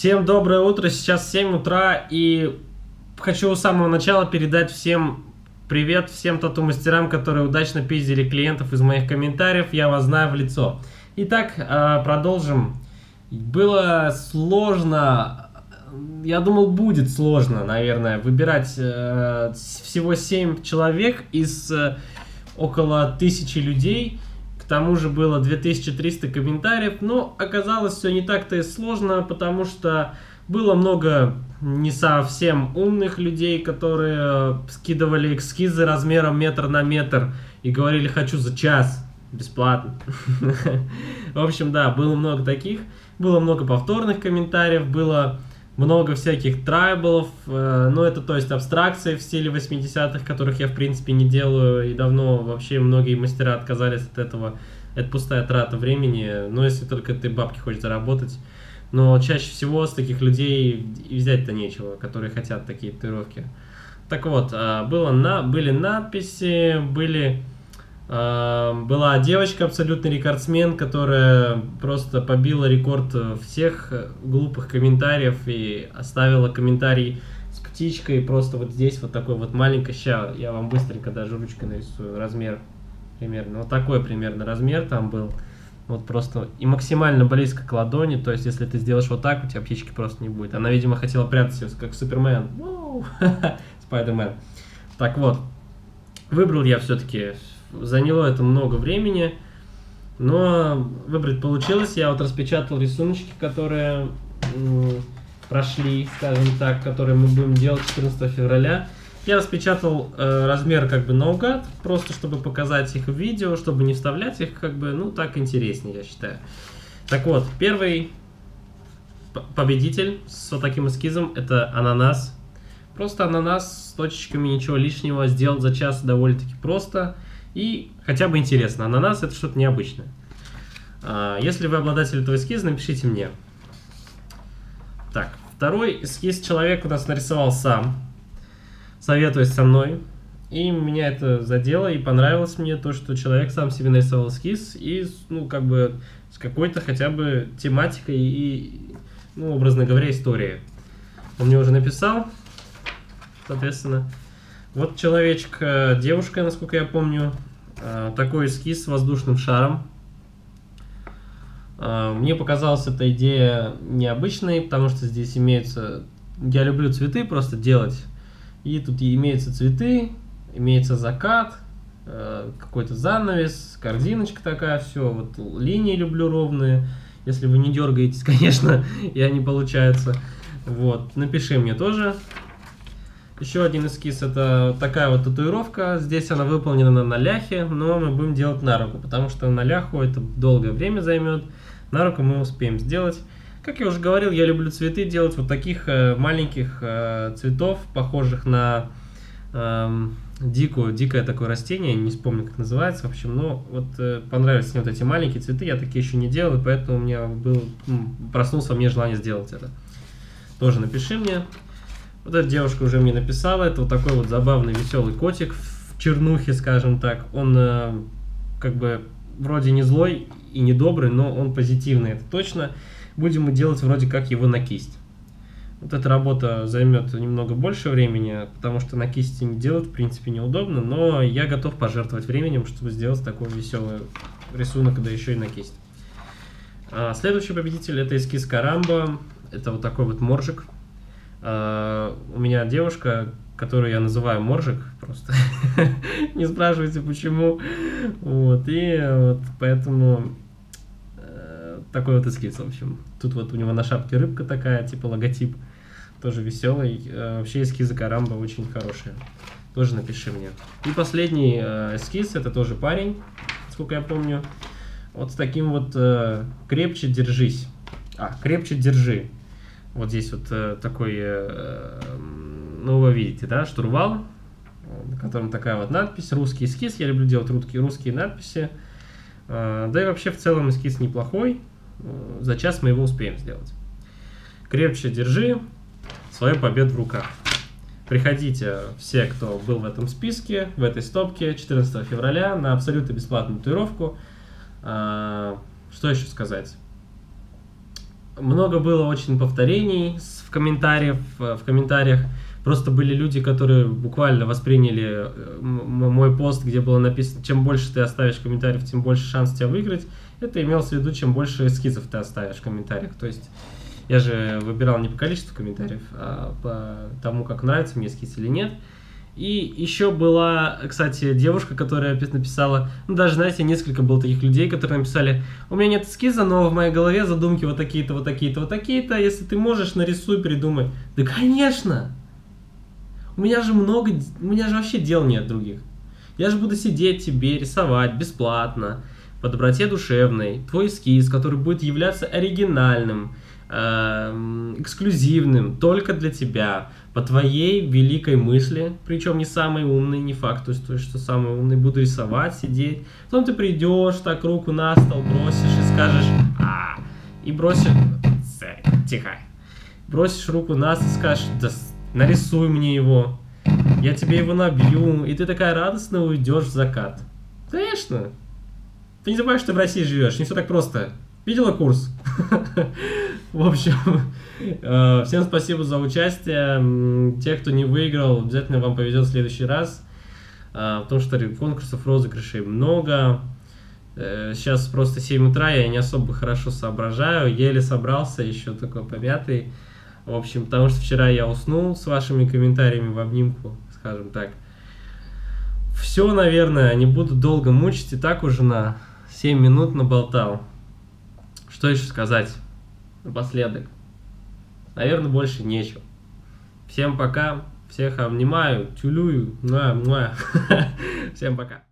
Всем доброе утро, сейчас 7 утра, и хочу с самого начала передать всем привет, всем тату-мастерам, которые удачно пиздили клиентов из моих комментариев, я вас знаю в лицо. Итак, продолжим. Было сложно, я думал, будет сложно, наверное, выбирать всего 7 человек из около 1000 людей. К тому же было 2300 комментариев, но оказалось все не так-то и сложно, потому что было много не совсем умных людей, которые скидывали эскизы размером метр на метр и говорили «хочу за час, бесплатно». В общем, да, было много таких, было много повторных комментариев, было много всяких трайбалов, ну это то есть абстракции в стиле 80-х, которых я в принципе не делаю, и давно вообще многие мастера отказались от этого. Это пустая трата времени, но если только ты бабки хочешь заработать. Но чаще всего с таких людей и взять-то нечего, которые хотят такие татуировки. Так вот, были надписи, была девочка, абсолютный рекордсмен, которая просто побила рекорд всех глупых комментариев и оставила комментарий с птичкой, просто вот здесь вот такой вот маленький, сейчас я вам быстренько даже ручкой нарисую размер примерно, вот такой примерно размер там был, вот просто и максимально близко к ладони, то есть если ты сделаешь вот так, у тебя птички просто не будет. Она, видимо, хотела прятаться как Супермен, Спайдермен. Так вот, выбрал я все-таки. Заняло это много времени, но выбрать получилось. Я вот распечатал рисуночки, которые прошли, скажем так, которые мы будем делать 14 февраля. Я распечатал размер как бы наугад, просто чтобы показать их в видео, чтобы не вставлять их, как бы, ну так интереснее, я считаю. Так вот, первый победитель с вот таким эскизом — это ананас. Просто ананас с точечками, ничего лишнего, сделать за час довольно-таки просто. И хотя бы интересно, ананас — это что-то необычное. Если вы обладатель этого эскиза, напишите мне. Так, второй эскиз человек у нас нарисовал сам, советуясь со мной. И меня это задело, и понравилось мне то, что человек сам себе нарисовал эскиз. И, ну, как бы, с какой-то хотя бы тематикой и, ну, образно говоря, историей. Он мне уже написал, соответственно. Вот человечек, девушка, насколько я помню, такой эскиз с воздушным шаром. Мне показалась эта идея необычной, потому что здесь имеются... Я люблю цветы просто делать. И тут имеются цветы, имеется закат, какой-то занавес, корзиночка такая, все. Вот линии люблю ровные. Если вы не дергаетесь, конечно, и они получаются. Вот, напиши мне тоже. Еще один эскиз — это такая вот татуировка. Здесь она выполнена на ляхе, но мы будем делать на руку, потому что на ляху это долгое время займет. На руку мы успеем сделать. Как я уже говорил, я люблю цветы делать, вот таких маленьких цветов, похожих на дикое такое растение, не вспомню, как называется, в общем, но вот понравились мне вот эти маленькие цветы, я такие еще не делал, и поэтому у меня проснулся во мне желание сделать это. Тоже напиши мне. Вот эта девушка уже мне написала, это вот такой вот забавный, веселый котик в чернухе, скажем так. Он как бы вроде не злой и не добрый, но он позитивный, это точно. Будем мы делать вроде как его на кисть. Вот эта работа займет немного больше времени, потому что на кисти не делать, в принципе, неудобно, но я готов пожертвовать временем, чтобы сделать такой веселый рисунок, да еще и на кисть. Следующий победитель — это эскиз Карамба, это вот такой вот моржик. У меня девушка, которую я называю Моржик, просто не спрашивайте почему, вот, и вот поэтому такой вот эскиз, в общем. Тут вот у него на шапке рыбка такая, типа логотип, тоже веселый. Вообще эскизы Карамба очень хорошие, тоже напиши мне. И последний эскиз — это тоже парень, сколько я помню, вот с таким вот «крепче держись», «крепче держи». Вот здесь вот такой, ну вы видите, да, штурвал, на котором такая вот надпись, русский эскиз, я люблю делать русские надписи, да и вообще в целом эскиз неплохой, за час мы его успеем сделать. Крепче держи свою победу в руках. Приходите все, кто был в этом списке, в этой стопке 14 февраля на абсолютно бесплатную татуировку. Что еще сказать? много было очень повторений в комментариях. Просто были люди, которые буквально восприняли мой пост, где было написано, чем больше ты оставишь комментариев, тем больше шанс тебя выиграть. Это имелось в виду, чем больше эскизов ты оставишь в комментариях. То есть я же выбирал не по количеству комментариев, а по тому, как нравится мне эскиз или нет. И еще была, кстати, девушка, которая написала, ну даже, знаете, несколько было таких людей, которые написали, у меня нет эскиза, но в моей голове задумки вот такие-то, вот такие-то, вот такие-то, если ты можешь, нарисуй, придумай. Да, конечно! У меня же вообще дел нет других. Я же буду сидеть тебе, рисовать бесплатно, по доброте душевной, твой эскиз, который будет являться оригинальным, эксклюзивным, только для тебя, по твоей великой мысли, причем не самый умный, не факт, то есть, что самый умный, буду рисовать, сидеть, потом ты придешь, так руку на стол бросишь и скажешь, и бросишь, тихо, бросишь руку на стол и скажешь, да, нарисуй мне его, я тебе его набью, и ты такая радостная уйдешь в закат. Конечно. Ты не забывай, что ты в России живешь, не все так просто. Видела курс? В общем, всем спасибо за участие. Те, кто не выиграл, обязательно вам повезет в следующий раз. Потому что конкурсов, розыгрышей много. Сейчас просто 7 утра, я не особо хорошо соображаю. Еле собрался, еще такой помятый. В общем, потому что вчера я уснул с вашими комментариями в обнимку, скажем так. Все, наверное, не буду долго мучить. И так уже на 7 минут наболтал. Что еще сказать напоследок? Наверное, больше нечего. Всем пока. Всех обнимаю, тюлюю. Всем пока.